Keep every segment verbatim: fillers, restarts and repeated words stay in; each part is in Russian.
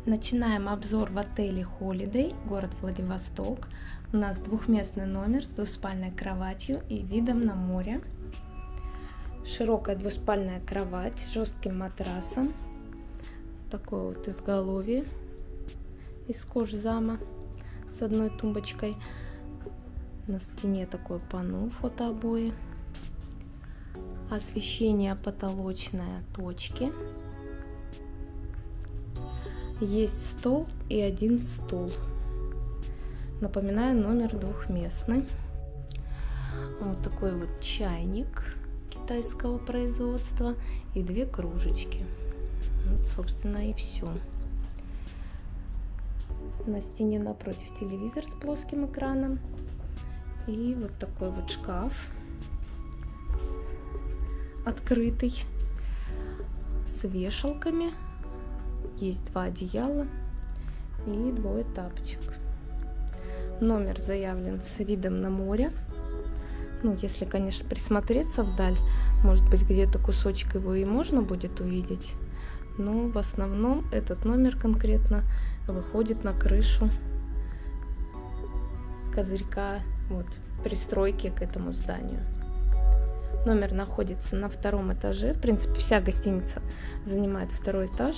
Начинаем обзор в отеле Holiday, город Владивосток. У нас двухместный номер с двуспальной кроватью и видом на море. Широкая двуспальная кровать с жестким матрасом. Такое вот изголовье из кожзама с одной тумбочкой. На стене такое панно, фотообои. Освещение потолочное, точки. Есть стол и один стул. Напоминаю, номер двухместный. Вот такой вот чайник китайского производства и две кружечки. Вот, собственно, и все. На стене напротив телевизор с плоским экраном. И вот такой вот шкаф открытый с вешалками. Есть два одеяла и двое тапочек. Номер заявлен с видом на море. Ну, если, конечно, присмотреться вдаль, может быть, где-то кусочек его и можно будет увидеть. Но в основном этот номер конкретно выходит на крышу козырька, вот, пристройки к этому зданию. Номер находится на втором этаже. В принципе, вся гостиница занимает второй этаж.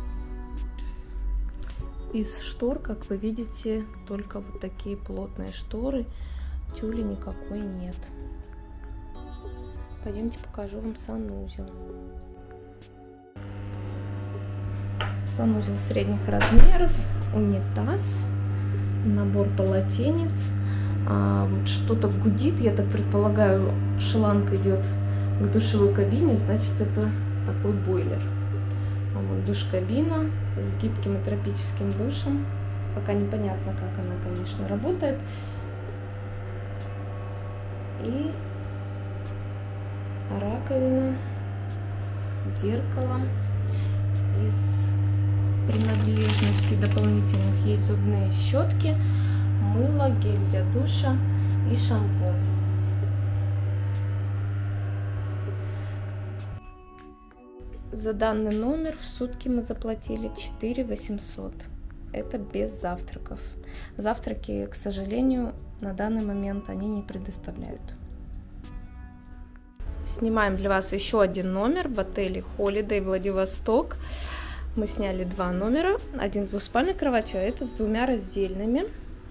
Из штор, как вы видите, только вот такие плотные шторы. Тюля никакой нет. Пойдемте покажу вам санузел. Санузел средних размеров, унитаз, набор полотенец. А вот что-то гудит, я так предполагаю, шланг идет к душевой кабине, значит, это такой бойлер. А вот душ-кабина с гибким и тропическим душем. Пока непонятно, как она, конечно, работает. И раковина с зеркалом. Из принадлежностей дополнительных есть зубные щетки, мыло, гель для душа и шампунь. За данный номер в сутки мы заплатили четыре тысячи восемьсот. Это без завтраков. Завтраки, к сожалению, на данный момент они не предоставляют. Снимаем для вас еще один номер в отеле Holiday Владивосток. Мы сняли два номера. Один с двуспальной кроватью, а этот с двумя раздельными.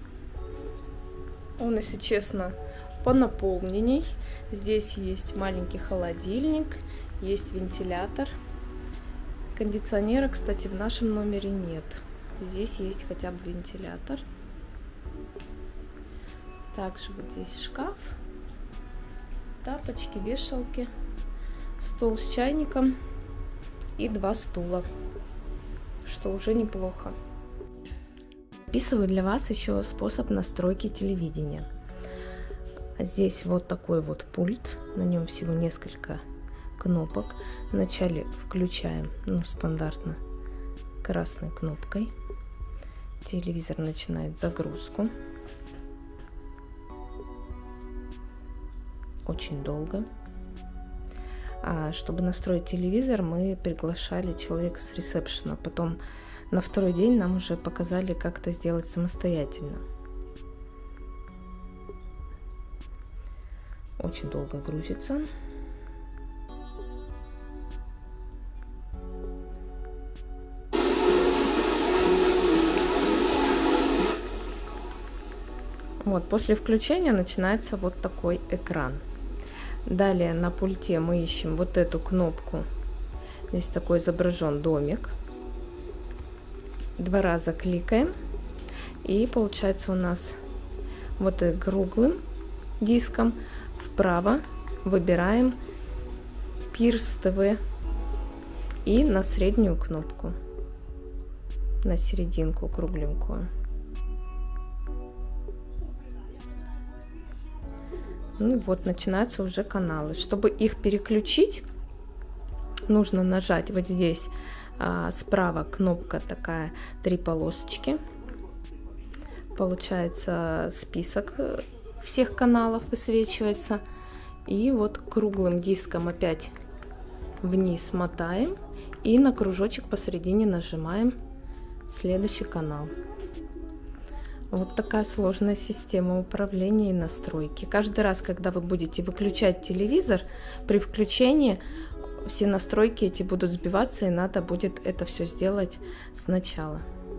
Он, если честно, понаполненней. Здесь есть маленький холодильник, есть вентилятор. Кондиционера, кстати, в нашем номере нет. Здесь есть хотя бы вентилятор. Также вот здесь шкаф, тапочки, вешалки, стол с чайником и два стула, что уже неплохо. Описываю для вас еще способ настройки телевидения. Здесь вот такой вот пульт, на нем всего несколько кнопок. Вначале включаем, ну, стандартно, красной кнопкой. Телевизор начинает загрузку. Очень долго. А чтобы настроить телевизор, мы приглашали человека с ресепшена. Потом на второй день нам уже показали, как это сделать самостоятельно. Очень долго грузится. Вот, после включения начинается вот такой экран. Далее на пульте мы ищем вот эту кнопку. Здесь такой изображен домик. Два раза кликаем. И получается у нас вот круглым диском вправо выбираем Пирс ТВ и на среднюю кнопку. На серединку кругленькую. Ну вот, начинаются уже каналы. Чтобы их переключить, нужно нажать вот здесь а, справа кнопка такая, три полосочки. Получается список всех каналов высвечивается. И вот круглым диском опять вниз мотаем и на кружочек посередине нажимаем Следующий канал. Вот такая сложная система управления и настройки. Каждый раз, когда вы будете выключать телевизор, при включении все настройки эти будут сбиваться, и надо будет это все сделать сначала.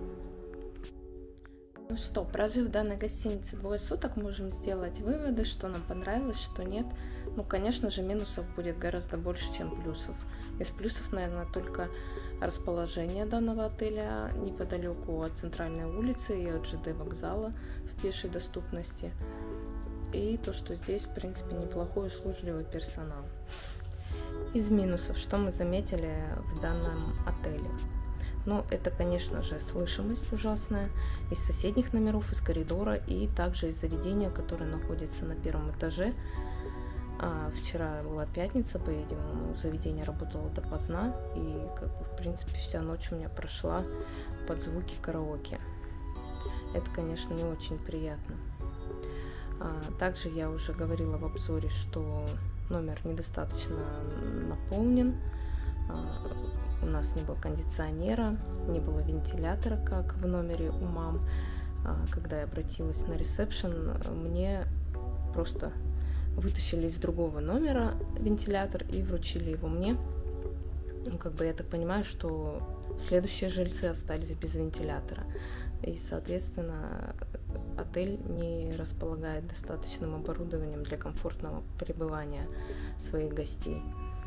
Ну что, прожив в данной гостинице двое суток, можем сделать выводы, что нам понравилось, что нет. Ну, конечно же, минусов будет гораздо больше, чем плюсов. Из плюсов, наверное, только расположение данного отеля неподалеку от центральной улицы и от ЖД вокзала в пешей доступности. И то, что здесь, в принципе, неплохой услужливый персонал. Из минусов, что мы заметили в данном отеле? Ну, это, конечно же, слышимость ужасная из соседних номеров, из коридора и также из заведения, которое находится на первом этаже. А вчера была пятница, по-видимому, заведение работало допоздна, и, как бы, в принципе, вся ночь у меня прошла под звуки караоке. Это, конечно, не очень приятно. А, также я уже говорила в обзоре, что номер недостаточно наполнен. А, у нас не было кондиционера, не было вентилятора, как в номере у мам. А, когда я обратилась на ресепшн, мне просто вытащили из другого номера вентилятор и вручили его мне. Ну, как бы я так понимаю, что следующие жильцы остались без вентилятора. И, соответственно, отель не располагает достаточным оборудованием для комфортного пребывания своих гостей.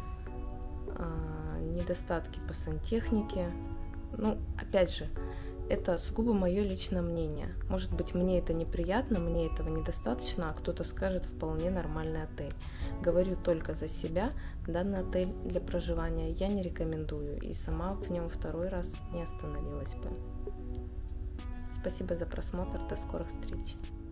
А, недостатки по сантехнике. Ну, опять же, это сугубо мое личное мнение. Может быть, мне это неприятно, мне этого недостаточно, а кто-то скажет, вполне нормальный отель. Говорю только за себя. Данный отель для проживания я не рекомендую, и сама в нем второй раз не остановилась бы. Спасибо за просмотр, до скорых встреч!